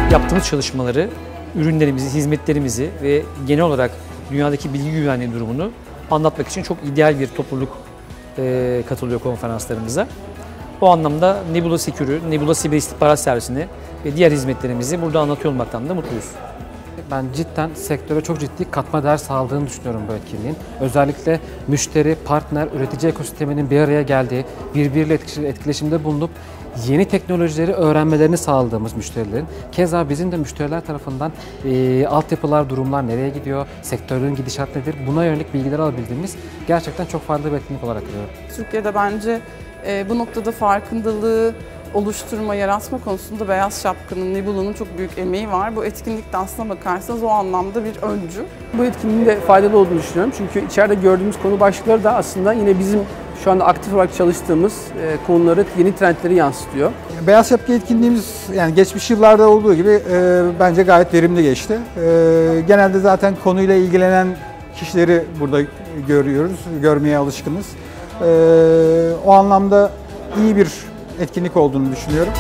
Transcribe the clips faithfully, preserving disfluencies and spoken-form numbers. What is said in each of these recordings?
Yaptığımız çalışmaları, ürünlerimizi, hizmetlerimizi ve genel olarak dünyadaki bilgi güvenliği durumunu anlatmak için çok ideal bir topluluk e, katılıyor konferanslarımıza. O anlamda Nebula Secure, Nebula Siber İstihbarat Servisi'ni ve diğer hizmetlerimizi burada anlatıyor olmaktan da mutluyuz. Ben cidden sektöre çok ciddi katma değer sağladığını düşünüyorum bu etkinliğin. Özellikle müşteri, partner, üretici ekosisteminin bir araya geldiği, birbiriyle etkileşimde bulunup yeni teknolojileri öğrenmelerini sağladığımız müşterilerin. Keza bizim de müşteriler tarafından e, altyapılar, durumlar nereye gidiyor, sektörün gidişat nedir, buna yönelik bilgiler alabildiğimiz gerçekten çok faydalı bir etkinlik olarak görüyorum. Türkiye'de bence e, bu noktada farkındalığı oluşturma, yaratma konusunda Beyaz Şapka'nın, Nebula'nın çok büyük emeği var. Bu etkinlikte aslına bakarsanız o anlamda bir öncü. Bu etkinliğin de faydalı olduğunu düşünüyorum. Çünkü içeride gördüğümüz konu başlıkları da aslında yine bizim şu anda aktif olarak çalıştığımız konuları, yeni trendleri yansıtıyor. Beyaz Şapka etkinliğimiz yani geçmiş yıllarda olduğu gibi e, bence gayet verimli geçti. E, genelde zaten konuyla ilgilenen kişileri burada görüyoruz, görmeye alışkınız. E, o anlamda iyi bir etkinlik olduğunu düşünüyorum.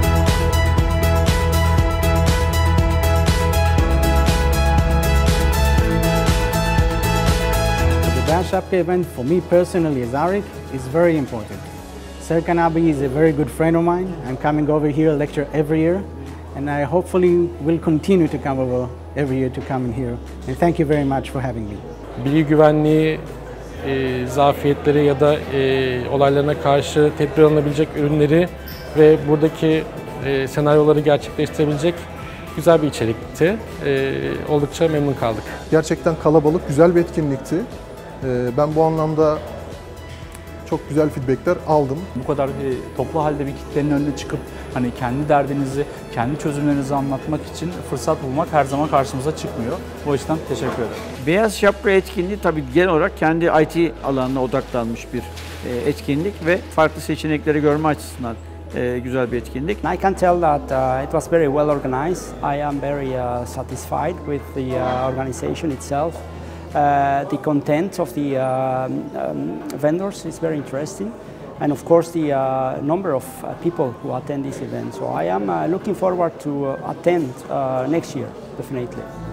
The Beyaz Şapka event for me personally as Arik is very important. Serkan abi is a very good friend of mine. I'm coming over here lecture every year and I hopefully will continue to come over every year to come in here. And thank you very much for having me. Bilgi güvenliği e, zafiyetleri ya da e, olaylarına karşı tedbir alınabilecek ürünleri ve buradaki e, senaryoları gerçekleştirebilecek güzel bir içerikti. E, oldukça memnun kaldık. Gerçekten kalabalık, güzel bir etkinlikti. E, ben bu anlamda çok güzel feedbackler aldım. Bu kadar e, toplu halde bir kitlenin önüne çıkıp hani kendi derdinizi, kendi çözümlerinizi anlatmak için fırsat bulmak her zaman karşımıza çıkmıyor. O yüzden teşekkür ederim. Beyaz Şapka etkinliği tabii genel olarak kendi I T alanına odaklanmış bir e, etkinlik ve farklı seçenekleri görme açısından e, güzel bir etkinlik. I can tell that uh, it was very well organized. I am very uh, satisfied with the uh, organization itself. Uh, the content of the uh, um, vendors is very interesting, and of course the uh, number of uh, people who attend this event. So I am uh, looking forward to uh, attend uh, next year, definitely.